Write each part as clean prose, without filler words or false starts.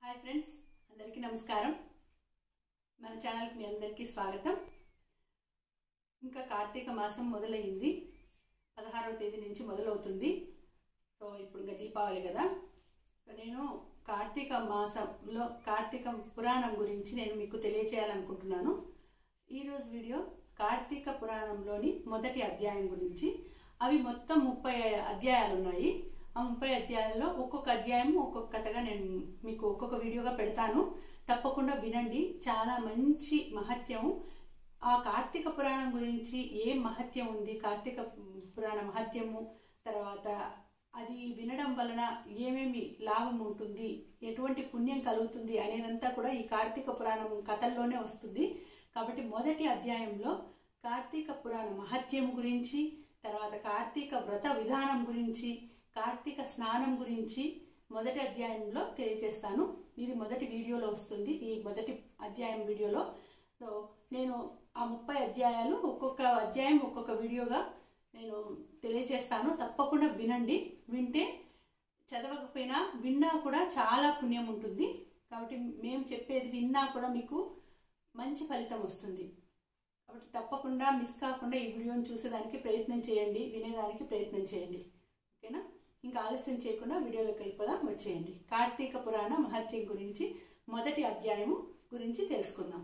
Hi friends, అందరికీ నమస్కారం. మన ఛానల్కి మీ అందరికీ స్వాగతం. ఇంకా కార్తీక మాసం మొదలైంది. 16వ తేదీ నుంచి మొదలవుతుంది. సో ఇప్పుడు ఇంకా దీపావళి కదా. నేను కార్తీక మాసంలో కార్తీక పురాణం గురించి నేను మీకు తెలియచేయాలనుకుంటున్నాను. ఈరోజు వీడియో కార్తీక పురాణంలోని మొదటి అధ్యాయం గురించి. అవి మొత్తం 30 అధ్యాయాలు ఉన్నాయి. ఆ 30 అధ్యాయాల్లో ఒక్కొక్క అధ్యాయం ఒక్కొక్క కథగా నేను మీకు ఒక్కొక్క వీడియోగా పెడతాను. తప్పకుండా వినండి. చాలా మంచి మహత్యము. ఆ కార్తీక పురాణం గురించి ఏం మహత్యం ఉంది, కార్తీక పురాణ మహత్యము, తర్వాత అది వినడం వలన ఏమేమి లాభం ఉంటుంది, ఎటువంటి పుణ్యం కలుగుతుంది అనేదంతా కూడా ఈ కార్తీక పురాణం కథల్లోనే వస్తుంది. కాబట్టి మొదటి అధ్యాయంలో కార్తీక పురాణ మహత్యం గురించి, తర్వాత కార్తీక వ్రత విధానం గురించి, కార్తీక స్నానం గురించి మొదటి అధ్యాయంలో తెలియజేస్తాను. ఇది మొదటి వీడియోలో వస్తుంది, ఈ మొదటి అధ్యాయం వీడియోలో. సో నేను ఆ 30 అధ్యాయాలు ఒక్కొక్క అధ్యాయం ఒక్కొక్క వీడియోగా నేను తెలియజేస్తాను. తప్పకుండా వినండి. వింటే చదవకపోయినా విన్నా కూడా చాలా పుణ్యం ఉంటుంది. కాబట్టి మేము చెప్పేది విన్నా కూడా మీకు మంచి ఫలితం వస్తుంది. కాబట్టి తప్పకుండా మిస్ కాకుండా ఈ వీడియోని చూసేదానికి ప్రయత్నం చేయండి, వినేదానికి ప్రయత్నం చేయండి. ఓకేనా? ఇంకా ఆలస్యం చేయకుండా వీడియోలోకి వెళ్ళిపోదాం. వచ్చేయండి. కార్తీక పురాణ మహత్యం గురించి మొదటి అధ్యాయము గురించి తెలుసుకుందాం.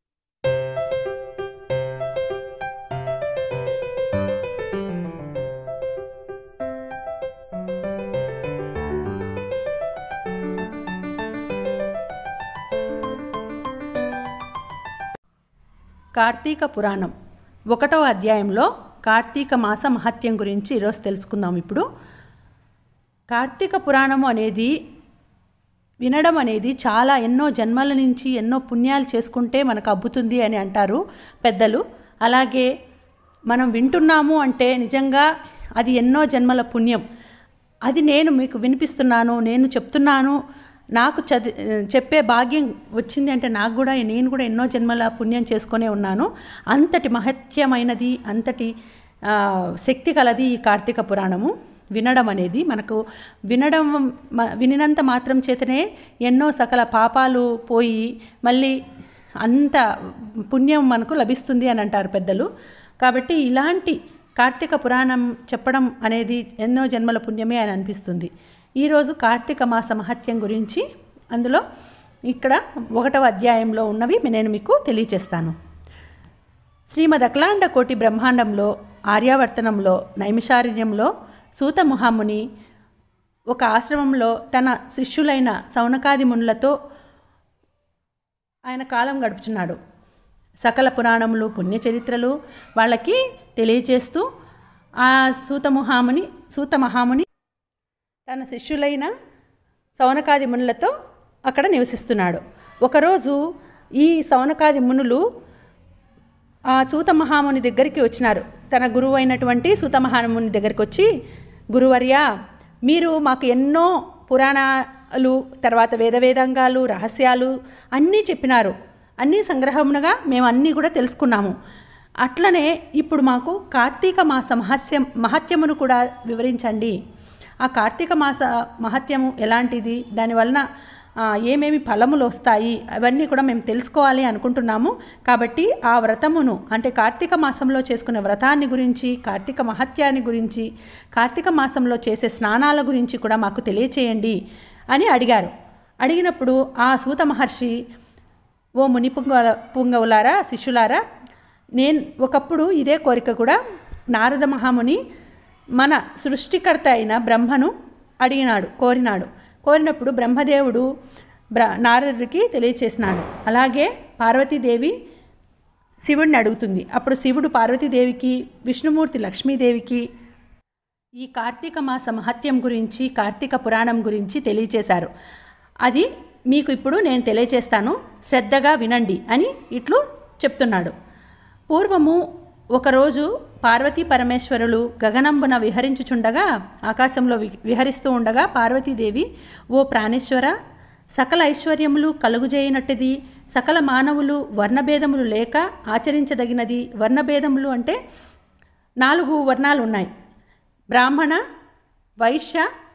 కార్తీక పురాణం 1వ అధ్యాయంలో కార్తీక మాస మహత్యం గురించి ఈరోజు తెలుసుకుందాం. ఇప్పుడు కార్తీక పురాణము అనేది వినడం అనేది చాలా ఎన్నో జన్మల నుంచి ఎన్నో పుణ్యాలు చేసుకుంటే మనకు అబ్బుతుంది అని అంటారు పెద్దలు. అలాగే మనం వింటున్నాము అంటే నిజంగా అది ఎన్నో జన్మల పుణ్యం. అది నేను మీకు వినిపిస్తున్నాను, నేను చెప్తున్నాను, నాకు చెప్పే భాగ్యం వచ్చింది అంటే నేను కూడా ఎన్నో జన్మల పుణ్యం చేసుకునే ఉన్నాను. అంతటి మహత్యమైనది, అంతటి శక్తి కలది ఈ కార్తీక పురాణము. వినడం అనేది మనకు వినినంత మాత్రం చేతనే ఎన్నో సకల పాపాలు పోయి మళ్ళీ అంత పుణ్యం మనకు లభిస్తుంది అని అంటారు పెద్దలు. కాబట్టి ఇలాంటి కార్తీక పురాణం చెప్పడం అనేది ఎన్నో జన్మల పుణ్యమే అని అనిపిస్తుంది. ఈరోజు కార్తీక మాస మహత్యం గురించి అందులో ఇక్కడ 1వ అధ్యాయంలో ఉన్నవి నేను మీకు తెలియచేస్తాను. శ్రీమద్ అఖిలాండ కోటి బ్రహ్మాండంలో ఆర్యావర్తనంలో నైమిషారణ్యంలో సూత మహాముని ఒక ఆశ్రమంలో తన శిష్యులైన సౌనకాది మునులతో ఆయన కాలం గడుపుచున్నాడు. సకల పురాణములు పుణ్యచరిత్రలు వాళ్ళకి తెలియచేస్తూ ఆ సూత మహాముని తన శిష్యులైన సౌనకాది మునులతో అక్కడ నివసిస్తున్నాడు. ఒకరోజు ఈ సౌనకాది మునులు ఆ సూత మహాముని దగ్గరికి వచ్చినారు. తన గురువు అయినటువంటి సూత మహాముని దగ్గరికి వచ్చి, గురువర్య, మీరు మాకు ఎన్నో పురాణాలు, తర్వాత వేదాంగాలు, రహస్యాలు అన్నీ చెప్పినారు. అన్నీ సంగ్రహమునగా మేము అన్నీ కూడా తెలుసుకున్నాము. అట్లనే ఇప్పుడు మాకు కార్తీక మాస మహత్యమును కూడా వివరించండి. ఆ కార్తీక మాస మహత్యము ఎలాంటిది, దానివలన ఏమేమి ఫలములు వస్తాయి, అవన్నీ కూడా మేము తెలుసుకోవాలి అనుకుంటున్నాము. కాబట్టి ఆ వ్రతమును అంటే కార్తీక మాసంలో చేసుకునే వ్రతాన్ని గురించి, కార్తీక మహత్యాన్ని గురించి, కార్తీక మాసంలో చేసే స్నానాల గురించి కూడా మాకు తెలియచేయండి అని అడిగారు. అడిగినప్పుడు ఆ సూత మహర్షి, ఓ ముని పుంగవులారా, శిష్యులారా, నేను ఒకప్పుడు ఇదే కోరిక కూడా నారద మహాముని మన సృష్టికర్త అయిన బ్రహ్మను కోరినప్పుడు బ్రహ్మదేవుడు నారదుడికి తెలియచేసినాడు. అలాగే పార్వతీదేవి శివుడిని అడుగుతుంది. అప్పుడు శివుడు పార్వతీదేవికి, విష్ణుమూర్తి లక్ష్మీదేవికి ఈ కార్తీక మాస మహత్యం గురించి, కార్తీక పురాణం గురించి తెలియచేశారు. అది మీకు ఇప్పుడు నేను తెలియచేస్తాను, శ్రద్ధగా వినండి అని ఇట్లు చెప్తున్నాడు. పూర్వము ఒకరోజు పార్వతీ పరమేశ్వరులు గగనంబున విహరించుచుండగా, ఆకాశంలో విహరిస్తూ ఉండగా పార్వతీదేవి, ఓ ప్రాణేశ్వర, సకల ఐశ్వర్యములు కలుగుజేయనట్టుది, సకల మానవులు వర్ణభేదములు లేక ఆచరించదగినది. వర్ణభేదములు అంటే 4 వర్ణాలు ఉన్నాయి: బ్రాహ్మణ, వైశ్య,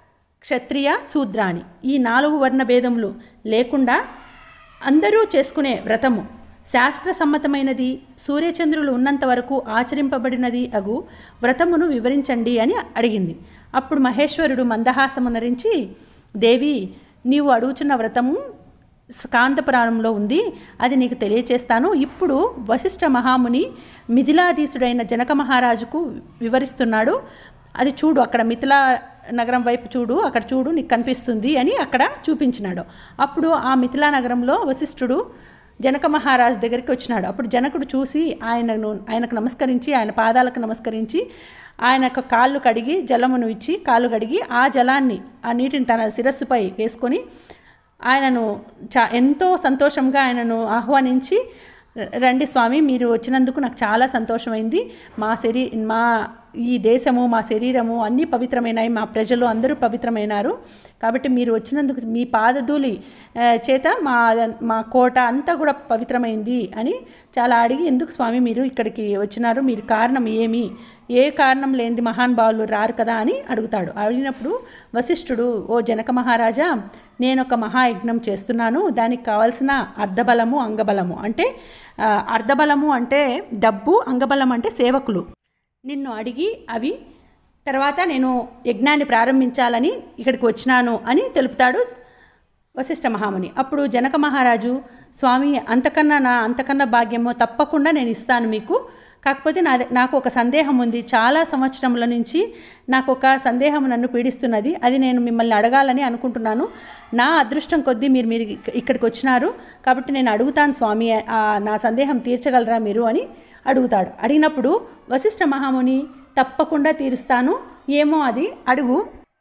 క్షత్రియ శూద్రాణి ఈ 4 వర్ణ భేదములు లేకుండా అందరూ చేసుకునే వ్రతము శాస్త్ర సమ్మతమైనది, సూర్యచంద్రులు ఉన్నంత వరకు ఆచరింపబడినది అగు వ్రతమును వివరించండి అని అడిగింది. అప్పుడు మహేశ్వరుడు మందహాసమునరించి, దేవి, నీవు అడుగుచున్న వ్రతము స్కాందపురాణంలో ఉంది, అది నీకు తెలియచేస్తాను. ఇప్పుడు వశిష్ఠ మహాముని మిథిలాధీశుడైన జనక మహారాజుకు వివరిస్తున్నాడు. అది చూడు, అక్కడ మిథిలా నగరం వైపు చూడు, అక్కడ చూడు, నీకు కనిపిస్తుంది అని అక్కడ చూపించినాడు. అప్పుడు ఆ మిథిలా నగరంలో వశిష్ఠుడు జనక మహారాజు దగ్గరికి వచ్చినాడు. అప్పుడు జనకుడు చూసి ఆయనకు నమస్కరించి, ఆయన పాదాలకు నమస్కరించి, ఆయనకు కాళ్ళు కడిగి జలమును ఇచ్చి కాళ్ళు కడిగి ఆ జలాన్ని, ఆ నీటిని తన శిరస్సుపై వేసుకొని ఆయనను ఎంతో సంతోషంగా ఆయనను ఆహ్వానించి, రండి స్వామి, మీరు వచ్చినందుకు నాకు చాలా సంతోషమైంది. మా ఈ దేశము, మా శరీరము అన్నీ పవిత్రమైనాయి, మా ప్రజలు అందరూ పవిత్రమైనారు. కాబట్టి మీరు వచ్చినందుకు మీ పాదధూళి చేత మా కోట అంతా కూడా పవిత్రమైంది అని చాలా అడిగి, ఎందుకు స్వామి మీరు ఇక్కడికి వచ్చినారు, మీరు కారణం ఏమి, ఏ కారణం లేనిది మహానుభావులు రారు కదా అని అడుగుతాడు. అడిగినప్పుడు వశిష్ఠుడు, ఓ జనక మహారాజా, నేను ఒక మహాయజ్ఞం చేస్తున్నాను, దానికి కావాల్సిన అర్ధబలము అంగబలము, అంటే అర్ధబలము అంటే డబ్బు, అంగబలం అంటే సేవకులు, నిన్ను అడిగి అవి తర్వాత నేను యజ్ఞాన్ని ప్రారంభించాలని ఇక్కడికి వచ్చినాను అని తెలుపుతాడు వశిష్ఠ మహాముని. అప్పుడు జనక మహారాజు, స్వామి, అంతకన్నా భాగ్యమో తప్పకుండా నేను ఇస్తాను మీకు. కాకపోతే నాకు ఒక సందేహం ఉంది, చాలా సంవత్సరముల నుంచి నాకు ఒక సందేహం నన్ను పీడిస్తున్నది, అది నేను మిమ్మల్ని అడగాలని అనుకుంటున్నాను. నా అదృష్టం కొద్దీ మీరు ఇక్కడికి వచ్చినారు, కాబట్టి నేను అడుగుతాను స్వామి, నా సందేహం తీర్చగలరా మీరు అని అడుగుతాడు. అడిగినప్పుడు వశిష్ఠ మహాముని, తప్పకుండా తీరుస్తాను, ఏమో అది అడుగు.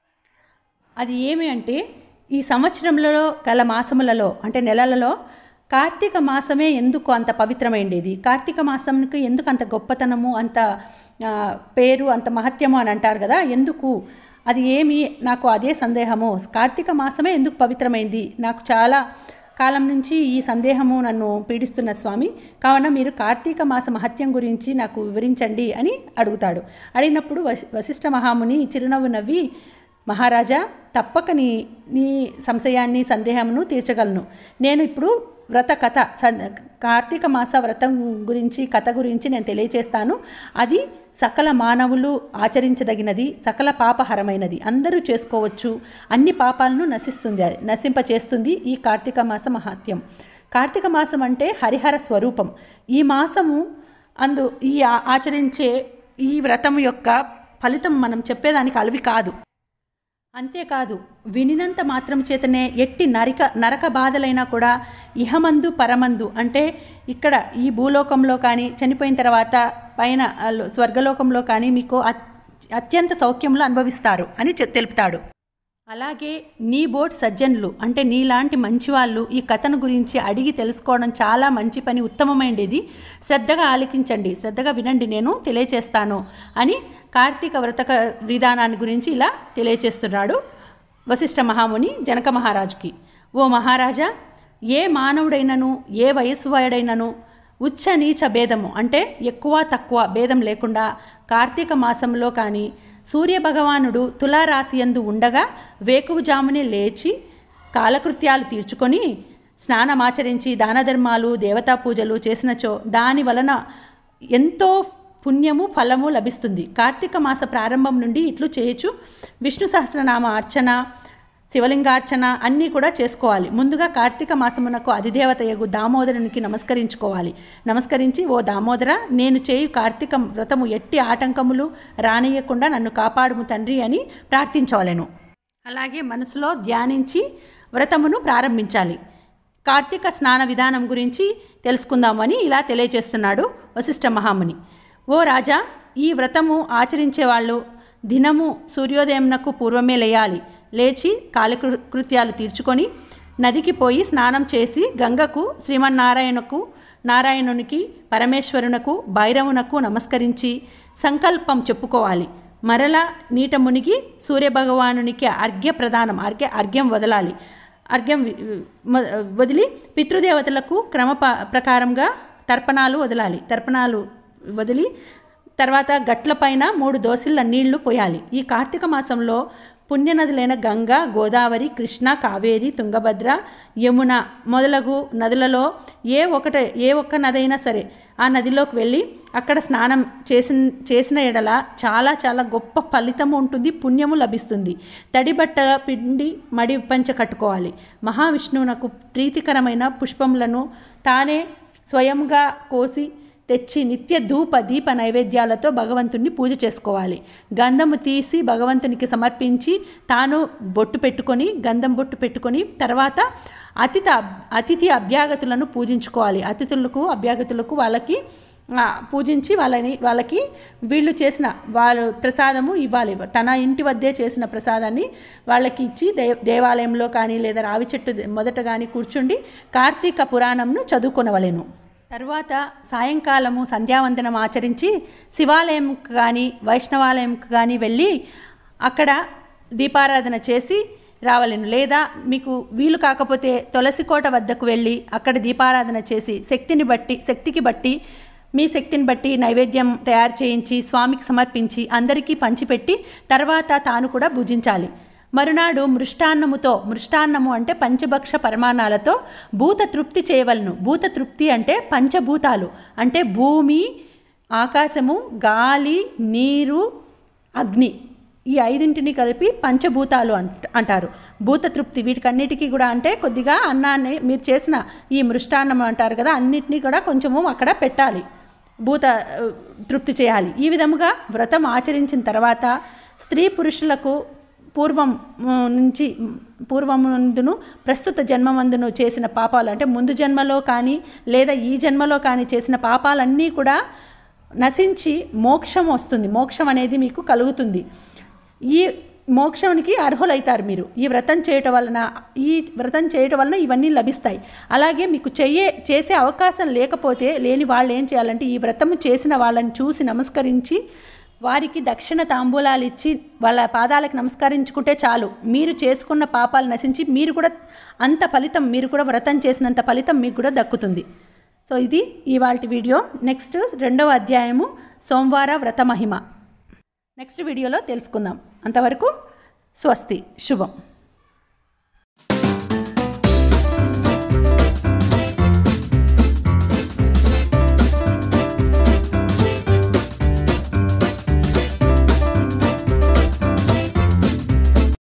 అది ఏమి అంటే, ఈ సంవత్సరంలో గల మాసములలో అంటే నెలలలో కార్తీక మాసమే ఎందుకు అంత పవిత్రమైండేది, కార్తీక మాసంకి ఎందుకు అంత గొప్పతనము, అంత పేరు, అంత మహత్యము అని అంటారు కదా, ఎందుకు, అది ఏమి, నాకు అదే సందేహము. కార్తీక మాసమే ఎందుకు పవిత్రమైంది, నాకు చాలా కాలం నుంచి ఈ సందేహము నన్ను పీడిస్తున్న స్వామి, కావున మీరు కార్తీక మాస మహత్యం గురించి నాకు వివరించండి అని అడుగుతాడు. అడిగినప్పుడు వశిష్ఠ మహాముని చిరునవ్వు నవ్వి, మహారాజా, తప్పక నీ సంశయాన్ని, సందేహమును తీర్చగలను. నేను ఇప్పుడు వ్రత కథ, కార్తీక మాస వ్రతం గురించి, కథ గురించి నేను తెలియచేస్తాను. అది సకల మానవులు ఆచరించదగినది, సకల పాపహరమైనది, అందరూ చేసుకోవచ్చు, అన్ని పాపాలను నశింపచేస్తుంది ఈ కార్తీక మాస మహాత్యం. కార్తీక మాసం అంటే హరిహర స్వరూపం. ఈ మాసము ఈ ఆచరించే ఈ వ్రతం యొక్క ఫలితం మనం చెప్పేదానికి అలవి కాదు. అంతేకాదు, వినినంత మాత్రం చేతనే ఎట్టి నరక బాధలైనా కూడా ఇహమందు పరమందు, అంటే ఇక్కడ ఈ భూలోకంలో కానీ చనిపోయిన తర్వాత పైన స్వర్గలోకంలో కానీ మీకు అత్యంత సౌఖ్యంలో అనుభవిస్తారు అని తెలుపుతాడు. అలాగే నీ బోట్ సజ్జనులు, అంటే నీలాంటి మంచివాళ్ళు ఈ కథను గురించి అడిగి తెలుసుకోవడం చాలా మంచి పని, ఉత్తమమైనది. శ్రద్ధగా ఆలకించండి, శ్రద్ధగా వినండి, నేను తెలియచేస్తాను అని కార్తీక వ్రత విధానాన్ని గురించి ఇలా తెలియచేస్తున్నాడు వశిష్ఠ మహాముని జనక మహారాజుకి. ఓ మహారాజా, ఏ మానవుడైనను, ఏ వయస్సు వాడైనను ఉచ్చ నీచ భేదము అంటే ఎక్కువ తక్కువ భేదం లేకుండా కార్తీక మాసంలో కానీ సూర్యభగవానుడు తులారాశియందు ఉండగా వేకువజామునే లేచి కాలకృత్యాలు తీర్చుకొని స్నానమాచరించి దానధర్మాలు, దేవతా పూజలు చేసినచో దాని వలన ఎంతో పుణ్యము, ఫలము లభిస్తుంది. కార్తీక మాస ప్రారంభం నుండి ఇట్లు చేయొచ్చు. విష్ణు సహస్రనామ అర్చన, శివలింగార్చన అన్నీ కూడా చేసుకోవాలి. ముందుగా కార్తీక మాసమునకు అధిదేవతయగు దామోదరునికి నమస్కరించి, ఓ దామోదర, నేను చేయు కార్తీక వ్రతము ఎట్టి ఆటంకములు రానియకుండా నన్ను కాపాడుము తండ్రి అని ప్రార్థించవలెను. అలాగే మనసులో ధ్యానించి వ్రతమును ప్రారంభించాలి. కార్తీక స్నాన విధానం గురించి తెలుసుకుందామని ఇలా తెలియజేస్తున్నాడు వశిష్ఠ మహాముని. ఓ రాజా, ఈ వ్రతము ఆచరించేవాళ్ళు దినము సూర్యోదయంనకు పూర్వమే లేచి కాలకృత్యాలు తీర్చుకొని నదికి పోయి స్నానం చేసి గంగకు, నారాయణునికి, పరమేశ్వరునకు, భైరవునకు నమస్కరించి సంకల్పం చెప్పుకోవాలి. మరలా నీట మునిగి సూర్యభగవానునికి అర్ఘ్యం వదలాలి. వదిలి పితృదేవతలకు ప్రకారంగా తర్పణాలు వదిలి తర్వాత గట్లపైన 3 దోసిళ్ళ నీళ్లు పోయాలి. ఈ కార్తీక మాసంలో పుణ్యనదులైన గంగా, గోదావరి, కృష్ణ, కావేరి, తుంగభద్ర, యమున మొదలగు నదులలో ఏ ఒక్క నదైనా సరే ఆ నదిలోకి వెళ్ళి అక్కడ స్నానం చేసిన ఎడల చాలా చాలా గొప్ప ఫలితము ఉంటుంది, పుణ్యము లభిస్తుంది. తడి బట్ట పిండి మడి పంచ కట్టుకోవాలి. మహావిష్ణువునకు ప్రీతికరమైన పుష్పములను తానే స్వయంగా కోసి తెచ్చి నిత్య ధూప దీప నైవేద్యాలతో భగవంతుని పూజ చేసుకోవాలి. గంధము తీసి భగవంతునికి సమర్పించి తాను బొట్టు పెట్టుకొని, గంధం బొట్టు పెట్టుకొని తర్వాత అతిథి అభ్యాగతులను పూజించుకోవాలి. అభ్యాగతులకు వాళ్ళకి పూజించి వాళ్ళకి వీళ్ళు చేసిన వాళ్ళు ప్రసాదము ఇవ్వాలి. తన ఇంటి వద్దే చేసిన ప్రసాదాన్ని వాళ్ళకి ఇచ్చి దేవాలయంలో కానీ లేదా రావి చెట్టు మొదట కానీ కూర్చుండి కార్తీక పురాణంను చదువుకొనవలెను. తర్వాత సాయంకాలము సంధ్యావందనం ఆచరించి శివాలయంకు కానీ వైష్ణవాలయంకు కానీ వెళ్ళి అక్కడ దీపారాధన చేసి రావలేను. లేదా మీకు వీలు కాకపోతే తులసికోట వద్దకు వెళ్ళి అక్కడ దీపారాధన చేసి శక్తికి బట్టి మీ శక్తిని బట్టి నైవేద్యం తయారు చేయించి స్వామికి సమర్పించి అందరికీ పంచిపెట్టి తర్వాత తాను కూడా భుజించాలి. మరునాడు మృష్టాన్నము అంటే పంచభక్ష పరమాణాలతో భూత తృప్తి చేయవలను. భూత తృప్తి అంటే పంచభూతాలు అంటే భూమి, ఆకాశము, గాలి, నీరు, అగ్ని, ఈ 5 కలిపి పంచభూతాలు అంటారు. భూత తృప్తి వీటికన్నిటికీ కూడా అంటే కొద్దిగా అన్నాన్ని మీరు చేసిన ఈ మృష్టాన్నం అంటారు కదా, అన్నిటినీ కూడా కొంచెము అక్కడ పెట్టాలి, భూత తృప్తి చేయాలి. ఈ విధముగా వ్రతం ఆచరించిన తర్వాత స్త్రీ పురుషులకు పూర్వమందును ప్రస్తుత జన్మమందును చేసిన పాపాలు అంటే ముందు జన్మలో కానీ లేదా ఈ జన్మలో కానీ చేసిన పాపాలన్నీ కూడా నశించి మోక్షం వస్తుంది. మోక్షం అనేది మీకు కలుగుతుంది. ఈ మోక్షానికి అర్హులైతారు మీరు ఈ వ్రతం చేయటం వలన ఇవన్నీ లభిస్తాయి. అలాగే మీకు చేసే అవకాశం లేని వాళ్ళు ఏం చేయాలంటే ఈ వ్రతము చేసిన వాళ్ళని చూసి నమస్కరించి వారికి దక్షిణ తాంబూలాలు ఇచ్చి వాళ్ళ పాదాలకు నమస్కరించుకుంటే చాలు. మీరు చేసుకున్న పాపాలు నశించి మీరు కూడా వ్రతం చేసినంత ఫలితం మీకు కూడా దక్కుతుంది. సో ఇది ఇవాల్టి వీడియో. నెక్స్ట్ 2వ అధ్యాయము సోమవార వ్రత మహిమ నెక్స్ట్ వీడియోలో తెలుసుకుందాం. అంతవరకు స్వస్తి, శుభం.